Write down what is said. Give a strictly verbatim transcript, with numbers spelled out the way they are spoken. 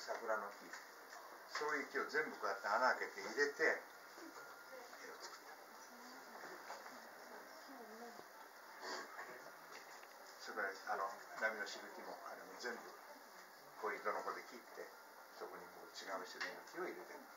桜の木、そういう木を全部こうやって穴開けて入れて絵を作った。それからあの波のしぶきもあれも全部こういう糸のこで切って、そこにこう違う種類の木を入れてる。